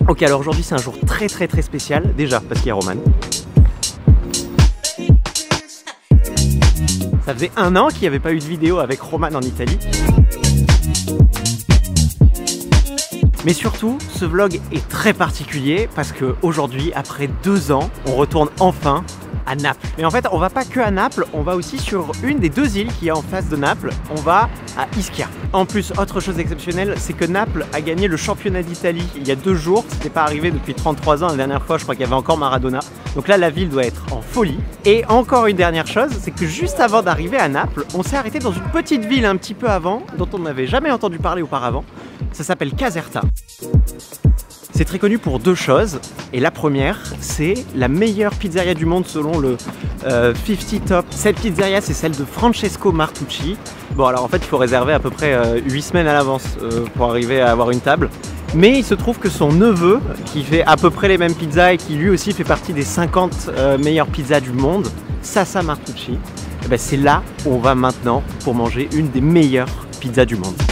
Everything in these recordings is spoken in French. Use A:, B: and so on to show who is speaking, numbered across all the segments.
A: Ok, alors aujourd'hui c'est un jour très spécial, déjà parce qu'il y a Roman. Ça faisait 1 an qu'il n'y avait pas eu de vidéo avec Roman en Italie. Mais surtout, ce vlog est très particulier parce qu'aujourd'hui, après 2 ans, on retourne enfin à Naples. Mais en fait, on va pas que à Naples, on va aussi sur une des 2 îles qui est en face de Naples. On va à Ischia. En plus, autre chose exceptionnelle, c'est que Naples a gagné le championnat d'Italie il y a 2 jours. C'était pas arrivé depuis 33 ans. La dernière fois, je crois qu'il y avait encore Maradona. Donc là, la ville doit être en folie. Et encore une dernière chose, c'est que juste avant d'arriver à Naples, on s'est arrêté dans une petite ville un petit peu avant, dont on n'avait jamais entendu parler auparavant. Ça s'appelle Caserta. C'est très connu pour 2 choses, et la première, c'est la meilleure pizzeria du monde selon le 50 Top. Cette pizzeria, c'est celle de Francesco Martucci. Bon, alors en fait, il faut réserver à peu près 8 semaines à l'avance pour arriver à avoir une table. Mais il se trouve que son neveu, qui fait à peu près les mêmes pizzas et qui lui aussi fait partie des 50 meilleures pizzas du monde, Sasa Martucci, eh ben, c'est là où on va maintenant pour manger une des meilleures pizzas du monde.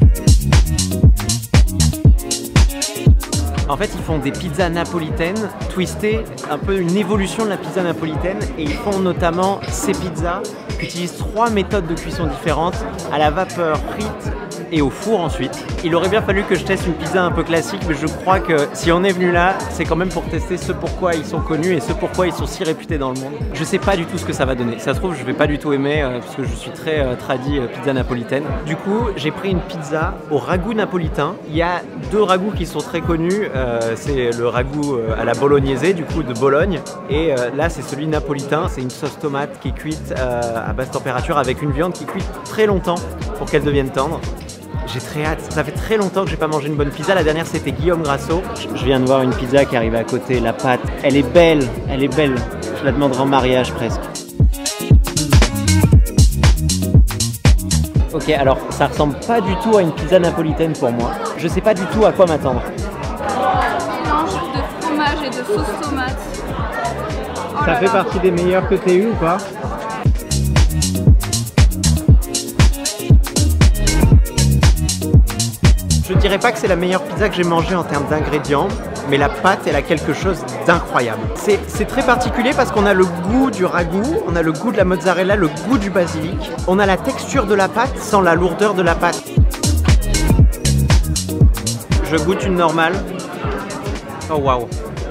A: En fait, ils font des pizzas napolitaines twistées, un peu une évolution de la pizza napolitaine, et ils font notamment ces pizzas qui utilisent 3 méthodes de cuisson différentes, à la vapeur, frite et au four ensuite. Il aurait bien fallu que je teste une pizza un peu classique, mais je crois que si on est venu là, c'est quand même pour tester ce pourquoi ils sont connus et ce pourquoi ils sont si réputés dans le monde. Je sais pas du tout ce que ça va donner. Ça se trouve, je vais pas du tout aimer parce que je suis très tradi pizza napolitaine. Du coup, j'ai pris une pizza au ragoût napolitain. Il y a 2 ragoûts qui sont très connus. C'est le ragoût à la bolognaise, du coup de Bologne, et là c'est celui napolitain. C'est une sauce tomate qui est cuite à basse température avec une viande qui cuit très longtemps pour qu'elle devienne tendre. J'ai très hâte, ça fait très longtemps que j'ai pas mangé une bonne pizza. La dernière c'était Guillaume Grasso. Je viens de voir une pizza qui arrive à côté, la pâte, elle est belle, elle est belle. Je la demanderai en mariage presque. Ok, alors ça ressemble pas du tout à une pizza napolitaine pour moi. Je sais pas du tout à quoi m'attendre.
B: Mélange de fromage et de sauce tomate. Oh
A: ça fait partie des meilleurs que tu aies eu ou pas? Je dirais pas que c'est la meilleure pizza que j'ai mangée en termes d'ingrédients, mais la pâte, elle a quelque chose d'incroyable. C'est très particulier parce qu'on a le goût du ragoût, on a le goût de la mozzarella, le goût du basilic. On a la texture de la pâte sans la lourdeur de la pâte. Je goûte une normale. Oh waouh!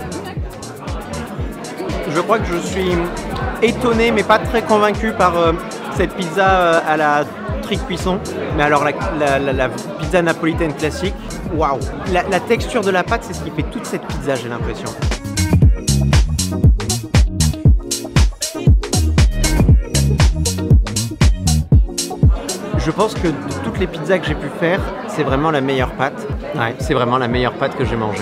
A: Je crois que je suis étonné, mais pas très convaincu par cette pizza à la cuisson. Mais alors la pizza napolitaine classique, waouh! La texture de la pâte, c'est ce qui fait toute cette pizza, j'ai l'impression. Je pense que de toutes les pizzas que j'ai pu faire, c'est vraiment la meilleure pâte. Ouais, c'est vraiment la meilleure pâte que j'ai mangée.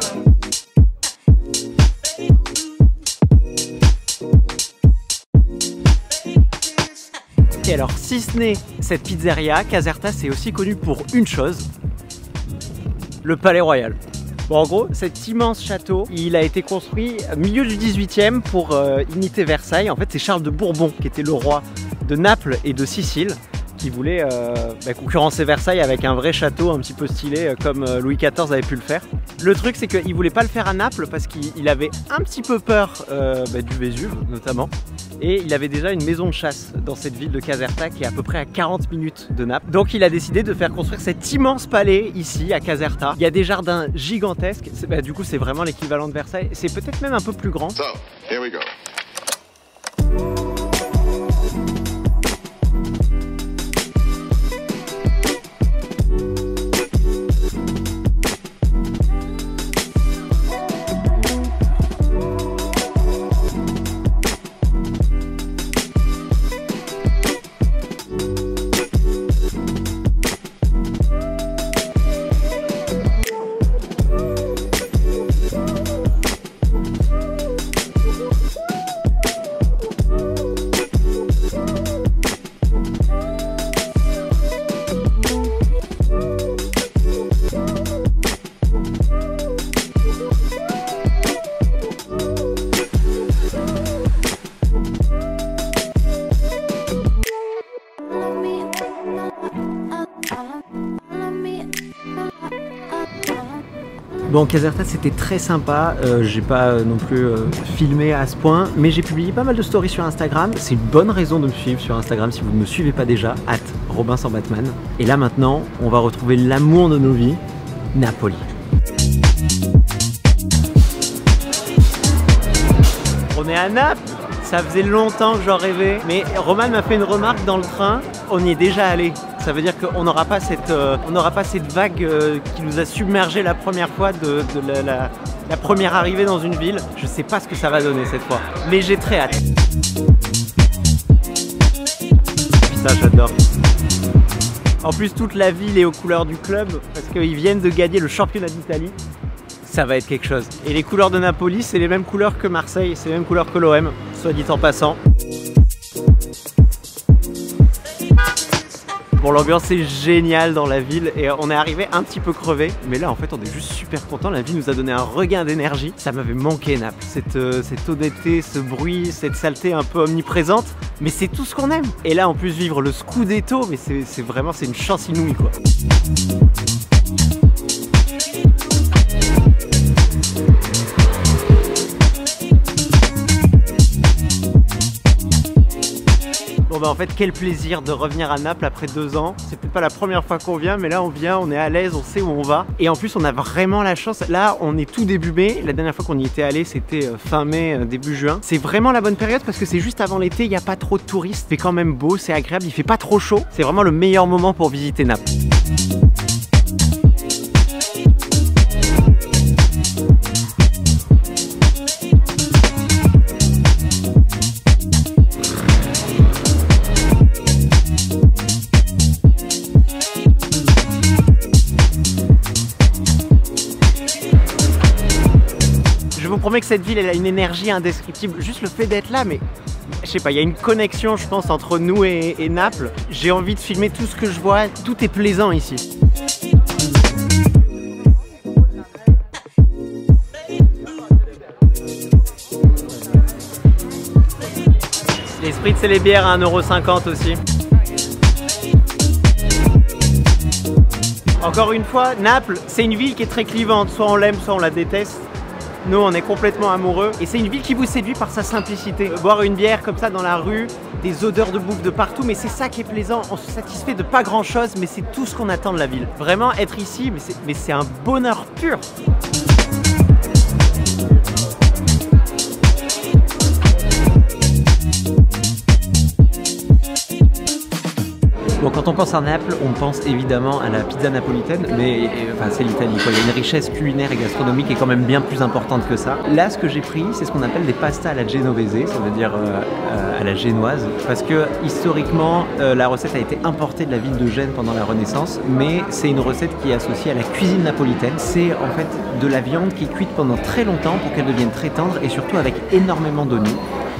A: Et alors, si ce n'est cette pizzeria, Caserta, c'est aussi connu pour une chose, le Palais Royal. Bon, en gros, cet immense château, il a été construit au milieu du 18e pour imiter Versailles. En fait, c'est Charles de Bourbon qui était le roi de Naples et de Sicile, qui voulait concurrencer Versailles avec un vrai château un petit peu stylé comme Louis XIV avait pu le faire. Le truc, c'est qu'il voulait pas le faire à Naples parce qu'il avait un petit peu peur du Vésuve notamment, et il avait déjà une maison de chasse dans cette ville de Caserta qui est à peu près à 40 minutes de Naples. Donc il a décidé de faire construire cet immense palais ici à Caserta. Il y a des jardins gigantesques, du coup c'est vraiment l'équivalent de Versailles, c'est peut-être même un peu plus grand.
C: So, here we go.
A: Bon, Caserta c'était très sympa, j'ai pas non plus filmé à ce point, mais j'ai publié pas mal de stories sur Instagram. C'est une bonne raison de me suivre sur Instagram si vous ne me suivez pas déjà, @Robin_Batman. Et là maintenant, on va retrouver l'amour de nos vies, Napoli. On est à Naples. Ça faisait longtemps que j'en rêvais, mais Roman m'a fait une remarque dans le train, on y est déjà allé. Ça veut dire qu'on n'aura pas cette vague qui nous a submergé la première fois de la première arrivée dans une ville. Je sais pas ce que ça va donner cette fois, mais j'ai très hâte. Putain, j'adore. En plus, toute la ville est aux couleurs du club parce qu'ils viennent de gagner le championnat d'Italie. Ça va être quelque chose. Et les couleurs de Napoli, c'est les mêmes couleurs que Marseille, c'est les mêmes couleurs que l'OM, soit dit en passant. Bon, l'ambiance est géniale dans la ville et on est arrivé un petit peu crevé, mais là en fait on est juste super content. La ville nous a donné un regain d'énergie. Ça m'avait manqué Naples, cette honnêteté, ce bruit, cette saleté un peu omniprésente, mais c'est tout ce qu'on aime. Et là en plus vivre le Scudetto, mais c'est vraiment une chance inouïe quoi. Bon bah en fait quel plaisir de revenir à Naples après 2 ans. C'est peut-être pas la première fois qu'on vient, mais là on vient, on est à l'aise, on sait où on va. Et en plus on a vraiment la chance, là on est tout début mai. La dernière fois qu'on y était allé c'était fin mai, début juin. C'est vraiment la bonne période parce que c'est juste avant l'été, il n'y a pas trop de touristes. C'est quand même beau, c'est agréable, il fait pas trop chaud. C'est vraiment le meilleur moment pour visiter Naples. Je vous promets que cette ville elle a une énergie indescriptible, juste le fait d'être là, mais je sais pas, il y a une connexion je pense entre nous et Naples. J'ai envie de filmer tout ce que je vois, tout est plaisant ici. Les spritz et les bières à 1,50 € aussi. Encore une fois, Naples, c'est une ville qui est très clivante, soit on l'aime, soit on la déteste. Nous, on est complètement amoureux et c'est une ville qui vous séduit par sa simplicité. Boire une bière comme ça dans la rue, des odeurs de bouffe de partout, mais c'est ça qui est plaisant. On se satisfait de pas grand chose, mais c'est tout ce qu'on attend de la ville. Vraiment, être ici, mais c'est un bonheur pur. Bon, quand on pense à Naples, on pense évidemment à la pizza napolitaine, mais enfin, c'est l'Italie quoi. Il y a une richesse culinaire et gastronomique qui est quand même bien plus importante que ça. Là, ce que j'ai pris, c'est ce qu'on appelle des pastas à la genovese, ça veut dire à la génoise, parce que historiquement, la recette a été importée de la ville de Gênes pendant la Renaissance, mais c'est une recette qui est associée à la cuisine napolitaine. C'est en fait de la viande qui est cuite pendant très longtemps pour qu'elle devienne très tendre et surtout avec énormément d'oignons.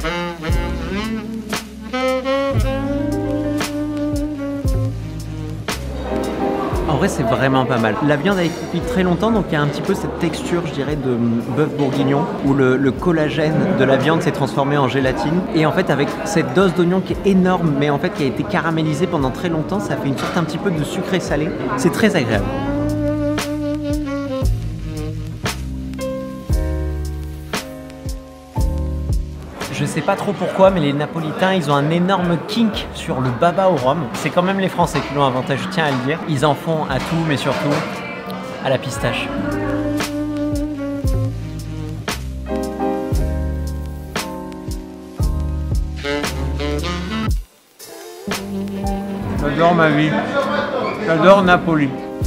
A: En vrai, c'est vraiment pas mal. La viande a été cuite très longtemps, donc il y a un petit peu cette texture, je dirais, de bœuf bourguignon, où le collagène de la viande s'est transformé en gélatine. Et en fait, avec cette dose d'oignon qui est énorme, mais en fait qui a été caramélisée pendant très longtemps, ça fait une sorte un petit peu de sucré salé. C'est très agréable. Je sais pas trop pourquoi, mais les Napolitains, ils ont un énorme kink sur le baba au rhum. C'est quand même les Français qui l'ont inventé, je tiens à le dire. Ils en font à tout, mais surtout à la pistache. J'adore ma vie. J'adore Napoli.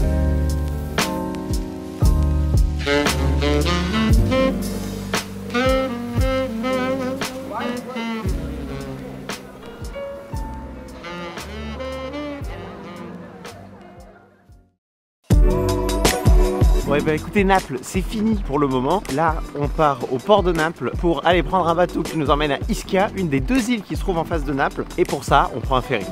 A: Ouais bah écoutez, Naples c'est fini pour le moment. Là on part au port de Naples pour aller prendre un bateau qui nous emmène à Ischia, une des 2 îles qui se trouvent en face de Naples. Et pour ça on prend un ferry.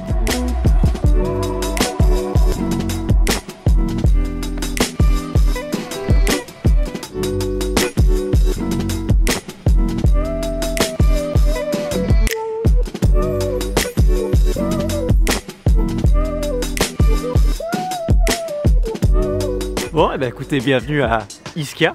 A: Bon, et bah écoutez, bienvenue à Ischia.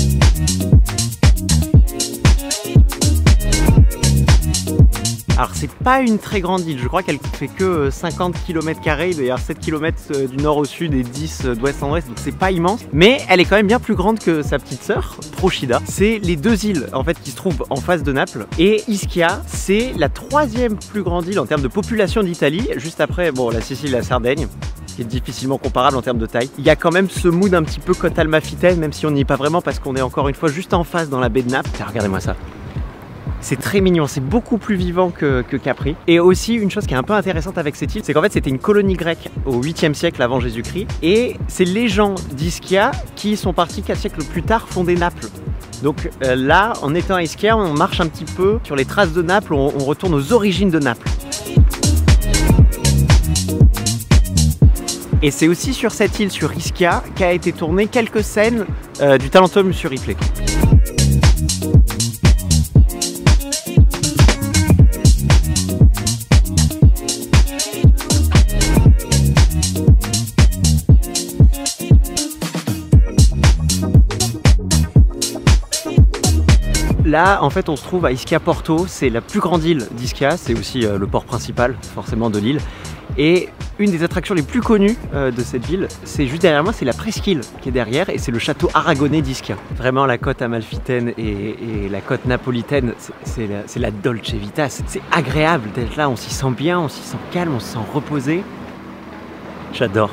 A: Alors c'est pas une très grande île, je crois qu'elle fait que 50 km², il doit y avoir 7 km du nord au sud et 10 d'ouest en ouest, donc c'est pas immense. Mais elle est quand même bien plus grande que sa petite sœur, Procida. C'est les deux îles en fait qui se trouvent en face de Naples. Et Ischia, c'est la troisième plus grande île en termes de population d'Italie, juste après bon, la Sicile et la Sardaigne, qui est difficilement comparable en termes de taille. Il y a quand même ce mood un petit peu côte Amalfitaine, même si on n'y est pas vraiment parce qu'on est encore une fois juste en face dans la baie de Naples. Regardez-moi ça. C'est très mignon, c'est beaucoup plus vivant que Capri. Et aussi, une chose qui est un peu intéressante avec cette île, c'est qu'en fait c'était une colonie grecque au 8e siècle avant Jésus-Christ. Et c'est les gens d'Ischia qui sont partis 4 siècles plus tard fonder Naples. Donc là, en étant à Ischia, on marche un petit peu sur les traces de Naples, on retourne aux origines de Naples. Et c'est aussi sur cette île, sur Ischia, qu'a été tourné quelques scènes du Talentum sur Ripley. Là, en fait, on se trouve à Ischia Porto, c'est la plus grande île d'Ischia, c'est aussi le port principal, forcément, de l'île. Et une des attractions les plus connues de cette ville, c'est juste derrière moi, c'est la presqu'île qui est derrière, et c'est le château aragonais d'Ischia. Vraiment, la côte amalfitaine et la côte napolitaine, c'est la Dolce Vita. C'est agréable d'être là, on s'y sent bien, on s'y sent calme, on se sent reposé. J'adore.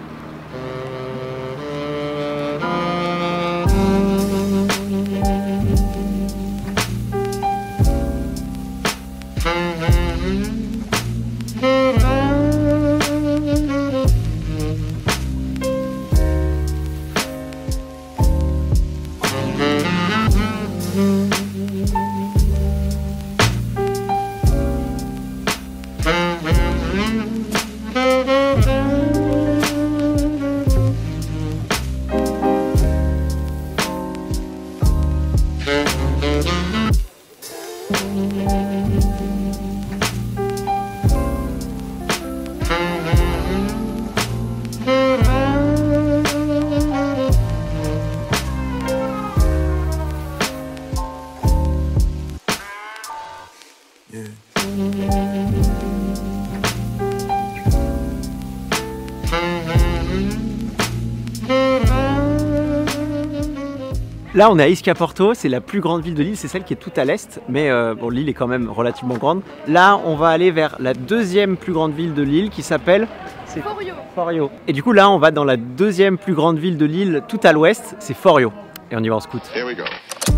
A: Là on est à Ischia Porto, c'est la plus grande ville de l'île, c'est celle qui est tout à l'est, mais bon, l'île est quand même relativement grande. Là on va aller vers la deuxième plus grande ville de l'île qui s'appelle Forio. Et du coup là on va dans la deuxième plus grande ville de l'île tout à l'ouest, c'est Forio. Et on y va en scoot.
C: Here we go.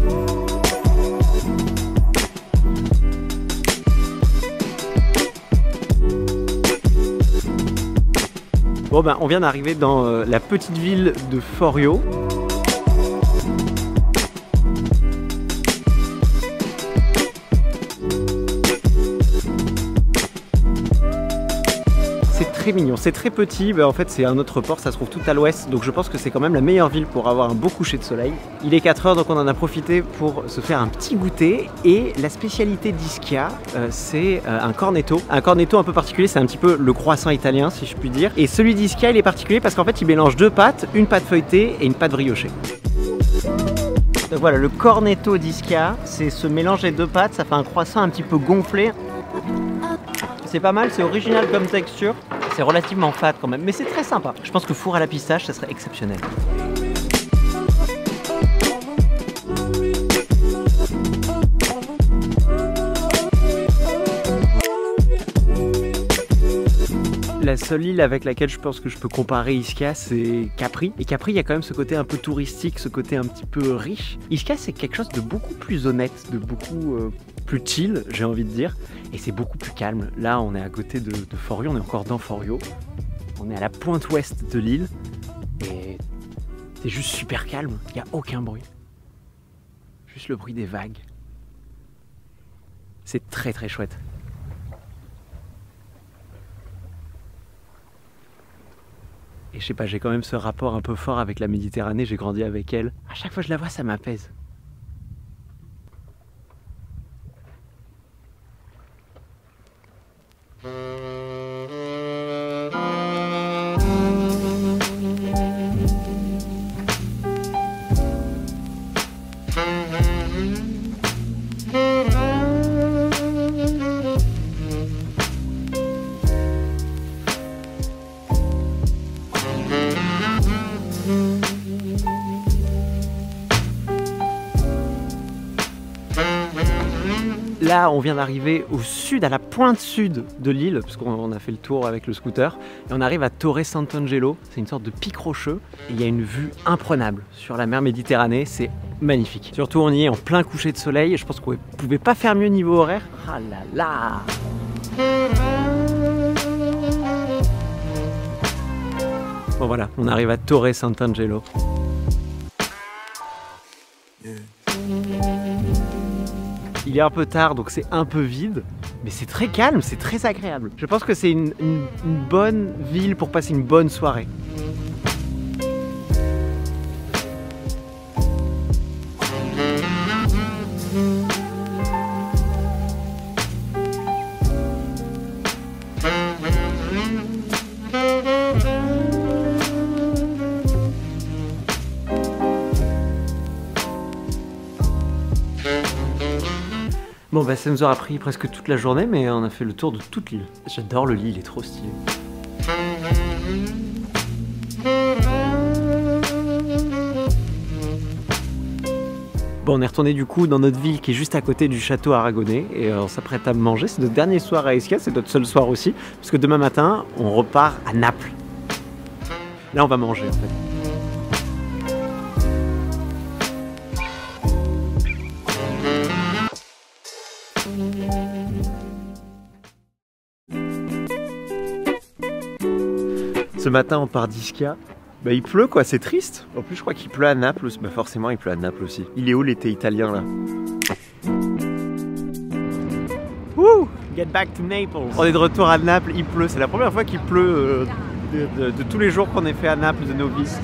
A: Bon ben on vient d'arriver dans la petite ville de Forio. C'est très mignon, c'est très petit, en fait c'est un autre port, ça se trouve tout à l'ouest, donc je pense que c'est quand même la meilleure ville pour avoir un beau coucher de soleil. Il est 4 h, donc on en a profité pour se faire un petit goûter, et la spécialité d'Ischia, c'est un cornetto. Un cornetto un peu particulier, c'est un petit peu le croissant italien si je puis dire, et celui d'Ischia il est particulier parce qu'en fait il mélange deux pâtes, une pâte feuilletée et une pâte briochée. Donc voilà, le cornetto d'Ischia, c'est ce mélange des deux pâtes, ça fait un croissant un petit peu gonflé. C'est pas mal, c'est original comme texture. C'est relativement fade quand même, mais c'est très sympa. Je pense que four à la pistache, ça serait exceptionnel. La seule île avec laquelle je pense que je peux comparer Ischia, c'est Capri. Et Capri, il y a quand même ce côté un peu touristique, ce côté un petit peu riche. Ischia, c'est quelque chose de beaucoup plus honnête, de beaucoup plus chill, j'ai envie de dire. Et c'est beaucoup plus calme. Là, on est à côté de Forio, on est encore dans Forio. On est à la pointe ouest de l'île. Et c'est juste super calme. Il n'y a aucun bruit. Juste le bruit des vagues. C'est très très chouette. Et je sais pas, j'ai quand même ce rapport un peu fort avec la Méditerranée, j'ai grandi avec elle. À chaque fois que je la vois, ça m'apaise. Là, on vient d'arriver au sud, à la pointe sud de l'île, parce qu'on a fait le tour avec le scooter. Et on arrive à Torre Sant'Angelo. C'est une sorte de pic rocheux. Et il y a une vue imprenable sur la mer Méditerranée. C'est magnifique. Surtout, on y est en plein coucher de soleil. Je pense qu'on ne pouvait pas faire mieux niveau horaire. Ah là là! Bon voilà, on arrive à Torre Sant'Angelo. Il est un peu tard, donc c'est un peu vide, mais c'est très calme, c'est très agréable. Je pense que c'est une bonne ville pour passer une bonne soirée. Bon bah ça nous aura pris presque toute la journée, mais on a fait le tour de toute l'île. J'adore le lit, il est trop stylé. Bon, on est retourné du coup dans notre ville qui est juste à côté du château aragonais et on s'apprête à manger. C'est notre dernier soir à Ischia, c'est notre seul soir aussi, parce que demain matin on repart à Naples. Là on va manger en fait. Ce matin on part d'Ischia. Bah il pleut quoi, c'est triste. En plus je crois qu'il pleut à Naples, bah forcément il pleut à Naples aussi. Il est où l'été italien là? Wouh! Get back to Naples. On est de retour à Naples, il pleut. C'est la première fois qu'il pleut de tous les jours qu'on ait fait à Naples de nos vies.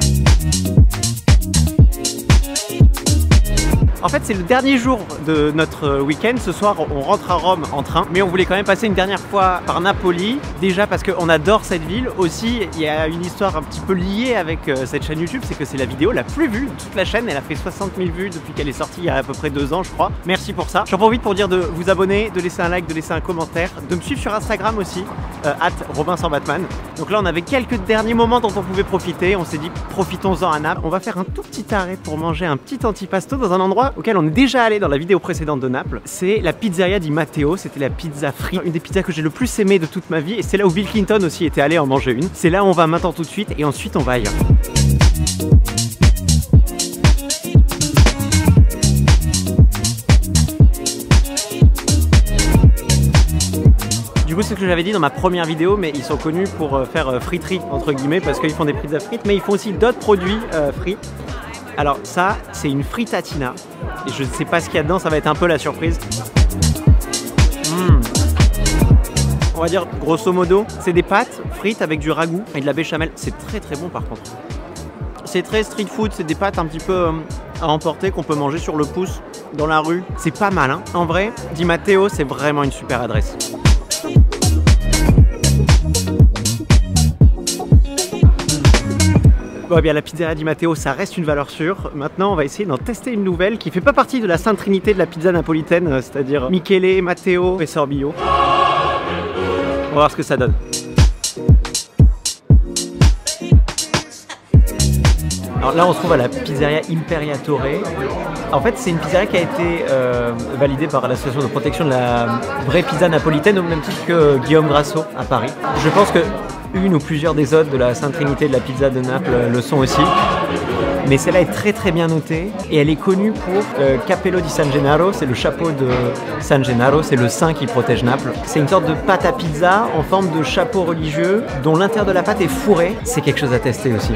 A: En fait, c'est le dernier jour de notre week-end. Ce soir, on rentre à Rome en train, mais on voulait quand même passer une dernière fois par Napoli. Déjà parce qu'on adore cette ville. Aussi, il y a une histoire un petit peu liée avec cette chaîne YouTube, c'est que c'est la vidéo la plus vue de toute la chaîne. Elle a fait 60 000 vues depuis qu'elle est sortie il y a à peu près 2 ans, je crois. Merci pour ça. J'en profite pour dire de vous abonner, de laisser un like, de laisser un commentaire, de me suivre sur Instagram aussi, @RobinSansBatman. Donc là, on avait quelques derniers moments dont on pouvait profiter. On s'est dit, profitons-en à Naples. On va faire un tout petit arrêt pour manger un petit antipasto dans un endroit auquel on est déjà allé dans la vidéo précédente de Naples. C'est la pizzeria di Matteo, c'était la pizza frite, une des pizzas que j'ai le plus aimé de toute ma vie, et c'est là où Bill Clinton aussi était allé en manger une. C'est là où on va maintenant tout de suite, et ensuite on va ailleurs. Du coup, c'est ce que j'avais dit dans ma première vidéo, mais ils sont connus pour faire friterie entre guillemets, parce qu'ils font des pizzas frites, mais ils font aussi d'autres produits frits. Alors ça, c'est une frittatina. Et je ne sais pas ce qu'il y a dedans, ça va être un peu la surprise. On va dire, grosso modo, c'est des pâtes frites avec du ragoût et de la béchamel. C'est très très bon par contre. C'est très street food, c'est des pâtes un petit peu à emporter qu'on peut manger sur le pouce, dans la rue. C'est pas mal, hein. En vrai, Di Matteo, c'est vraiment une super adresse. Bon, bien, la pizzeria Di Matteo, ça reste une valeur sûre. Maintenant, on va essayer d'en tester une nouvelle qui fait pas partie de la Sainte Trinité de la pizza napolitaine, c'est-à-dire Michele, Matteo et Sorbillo. On va voir ce que ça donne. Alors là, on se trouve à la pizzeria Imperiatore. En fait, c'est une pizzeria qui a été validée par l'association de protection de la vraie pizza napolitaine, au même titre que Guillaume Grasso à Paris. Je pense que une ou plusieurs des hôtes de la Sainte Trinité de la pizza de Naples le sont aussi. Mais celle-là est très très bien notée et elle est connue pour Cappello di San Gennaro, c'est le chapeau de San Gennaro, c'est le saint qui protège Naples. C'est une sorte de pâte à pizza en forme de chapeau religieux dont l'intérieur de la pâte est fourré. C'est quelque chose à tester aussi.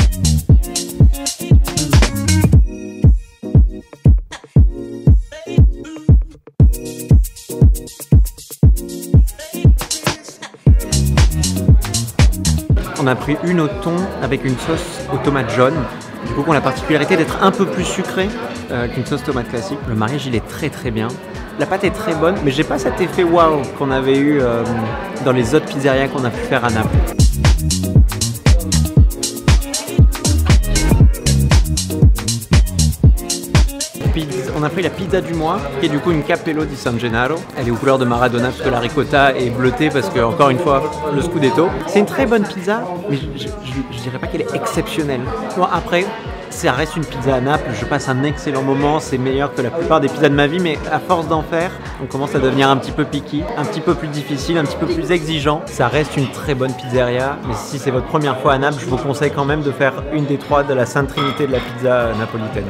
A: On a pris une au thon avec une sauce aux tomates jaunes. Du coup, on a la particularité d'être un peu plus sucré qu'une sauce tomate classique. Le mariage, il est très très bien. La pâte est très bonne, mais j'ai pas cet effet waouh qu'on avait eu dans les autres pizzerias qu'on a pu faire à Naples. On a pris la pizza du mois, qui est du coup une Cappello di San Gennaro. Elle est aux couleurs de Maradona parce que la ricotta est bleutée parce que, encore une fois, le scudetto. C'est une très bonne pizza, mais je dirais pas qu'elle est exceptionnelle. Bon, après, Ça reste une pizza à Naples, je passe un excellent moment, c'est meilleur que la plupart des pizzas de ma vie, mais à force d'en faire, on commence à devenir un petit peu picky, un petit peu plus difficile, un petit peu plus exigeant. Ça reste une très bonne pizzeria, mais si c'est votre première fois à Naples, je vous conseille quand même de faire une des 3 de la Sainte Trinité de la pizza napolitaine.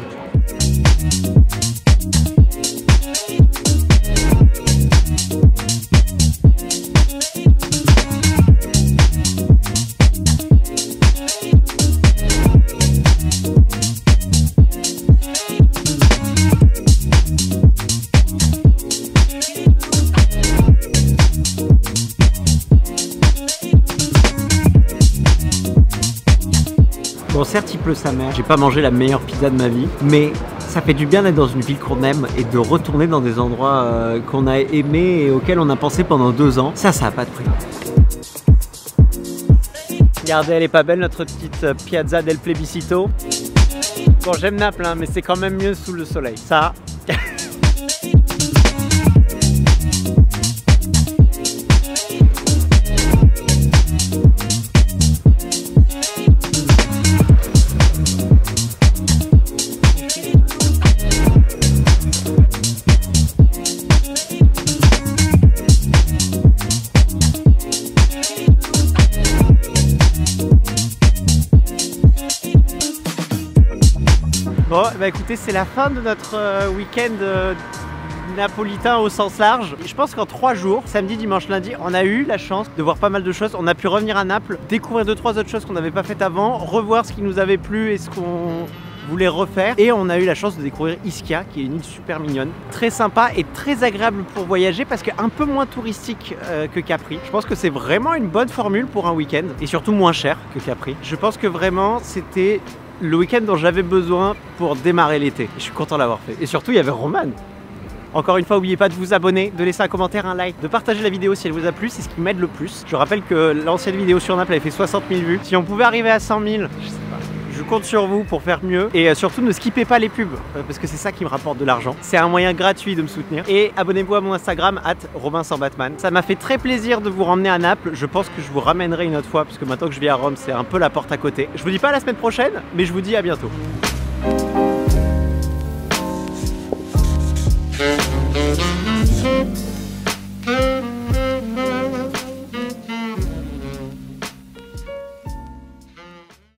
A: Bon, certes il pleut sa mère, j'ai pas mangé la meilleure pizza de ma vie, mais ça fait du bien d'être dans une ville qu'on aime et de retourner dans des endroits qu'on a aimés et auxquels on a pensé pendant 2 ans. Ça a pas de prix. Regardez, elle est pas belle notre petite Piazza del Plebiscito. Bon, j'aime Naples, hein, mais c'est quand même mieux sous le soleil. Ça. Bon, bah écoutez, c'est la fin de notre week-end napolitain au sens large. Je pense qu'en 3 jours, samedi, dimanche, lundi, on a eu la chance de voir pas mal de choses. On a pu revenir à Naples, découvrir 2-3 autres choses qu'on n'avait pas faites avant, revoir ce qui nous avait plu et ce qu'on voulait refaire. Et on a eu la chance de découvrir Ischia, qui est une île super mignonne, très sympa et très agréable pour voyager parce qu'un peu moins touristique que Capri. Je pense que c'est vraiment une bonne formule pour un week-end et surtout moins cher que Capri. Je pense que vraiment c'était le week-end dont j'avais besoin pour démarrer l'été. Je suis content de l'avoir fait. Et surtout, il y avait Roman. Encore une fois, n'oubliez pas de vous abonner, de laisser un commentaire, un like, de partager la vidéo si elle vous a plu, c'est ce qui m'aide le plus. Je rappelle que l'ancienne vidéo sur Naples avait fait 60 000 vues. Si on pouvait arriver à 100 000, je sais pas. Je compte sur vous pour faire mieux et surtout ne skippez pas les pubs parce que c'est ça qui me rapporte de l'argent. C'est un moyen gratuit de me soutenir et abonnez-vous à mon Instagram @RobinSansBatman. Ça m'a fait très plaisir de vous ramener à Naples. Je pense que je vous ramènerai une autre fois parce que maintenant que je vis à Rome, c'est un peu la porte à côté. Je vous dis pas à la semaine prochaine, mais je vous dis à bientôt.